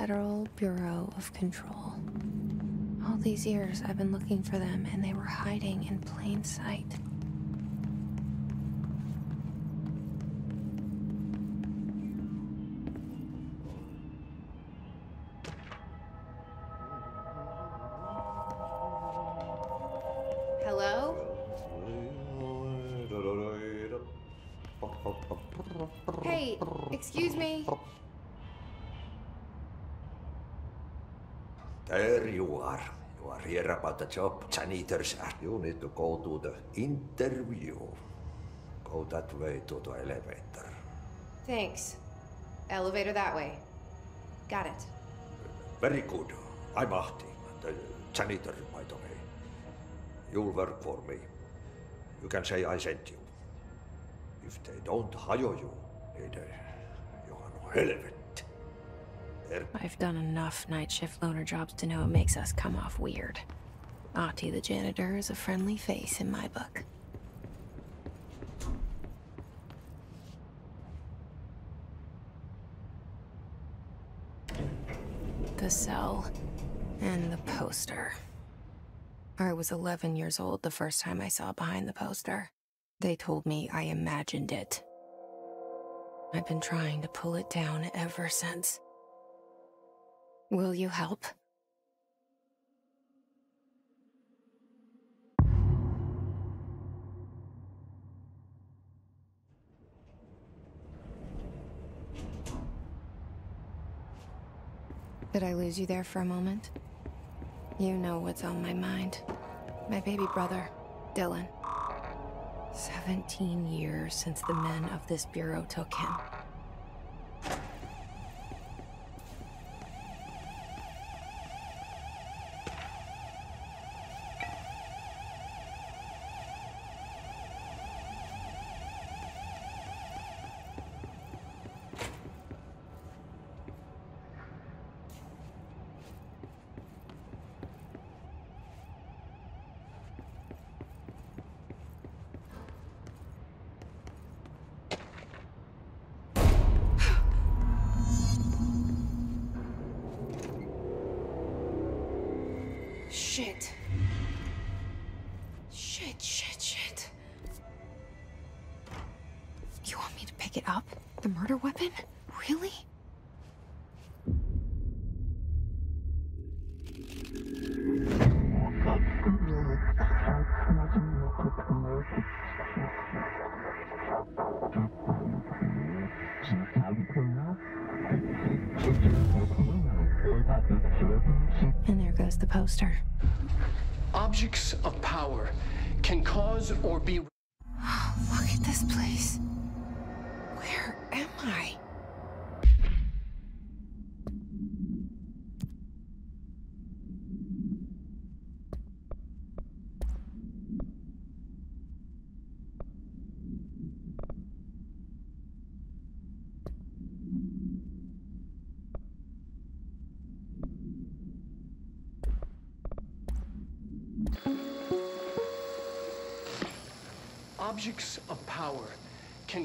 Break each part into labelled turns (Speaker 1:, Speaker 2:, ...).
Speaker 1: Federal Bureau of Control. All these years I've been looking for them, and they were hiding in plain sight. Hello? Hey, excuse me.
Speaker 2: There you are. You are here about the job. Janitors, you need to go to the interview. Go that way to the elevator.
Speaker 1: Thanks. Elevator that way. Got it.
Speaker 2: Very good. I'm Ahti, the janitor, by the way. You'll work for me. You can say I sent you. If they don't hire you, you are no relevant.
Speaker 1: I've done enough night shift loner jobs to know it makes us come off weird. Ahti the janitor is a friendly face in my book. The cell and the poster. I was 11 years old the first time I saw behind the poster. They told me I imagined it. I've been trying to pull it down ever since. Will you help? Did I lose you there for a moment? You know what's on my mind. My baby brother, Dylan. 17 years since the men of this bureau took him. Shit. Shit. You want me to pick it up? The murder weapon? Really? And there goes the poster.
Speaker 3: Objects of power can cause or be...
Speaker 1: Oh, look at this place. Where am I?
Speaker 3: Objects of power can...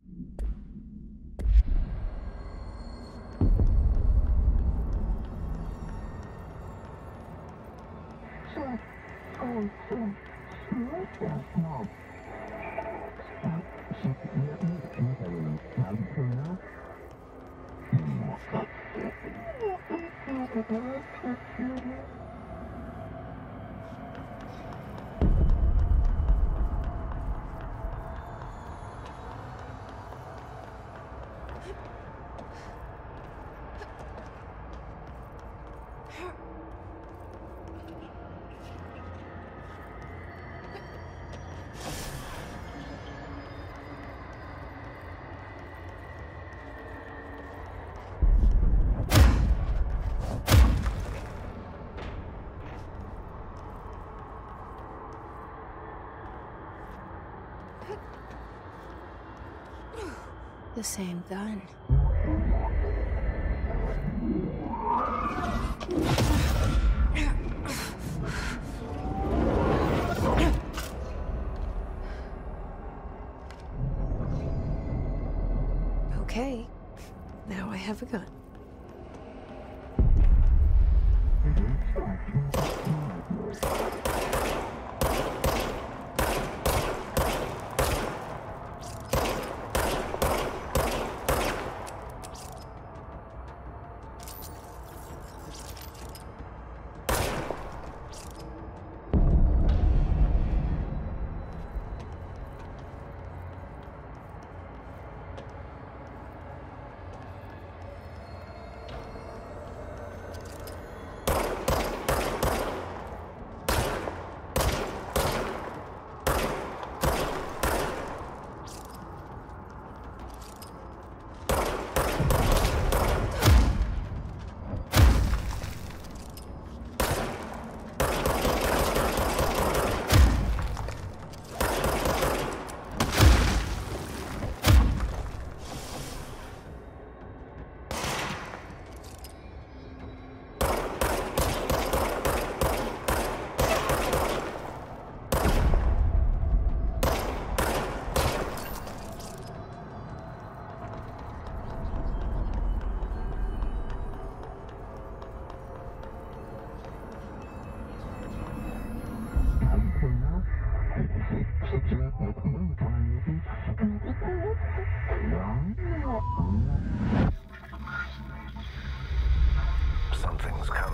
Speaker 1: The same gun. Okay, now I have a gun.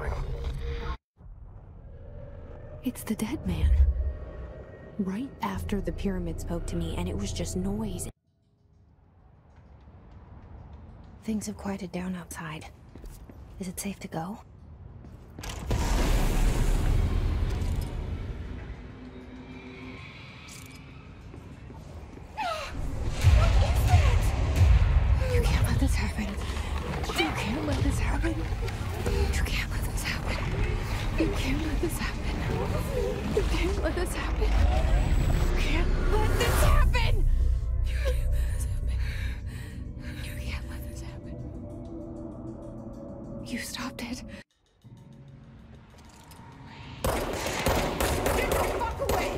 Speaker 4: moving.
Speaker 1: It's the dead man. Right after the pyramid spoke to me, and it was just noise. Things have quieted down outside. Is it safe to go? You can't let this happen. You can't let this happen. You can't let this happen. You can't let this happen. You can't let this happen. You can't let this happen. You can't let this happen. You can't let this happen. You stopped it. Get the fuck away!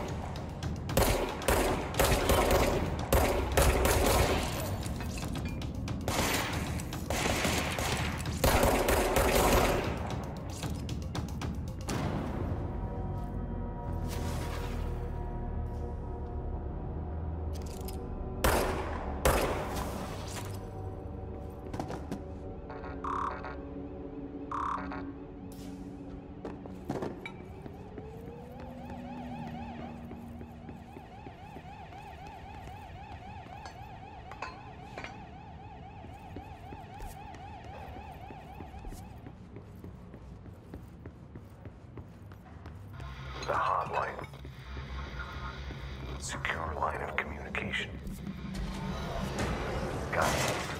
Speaker 4: The hotline. Secure line of communication. Got it.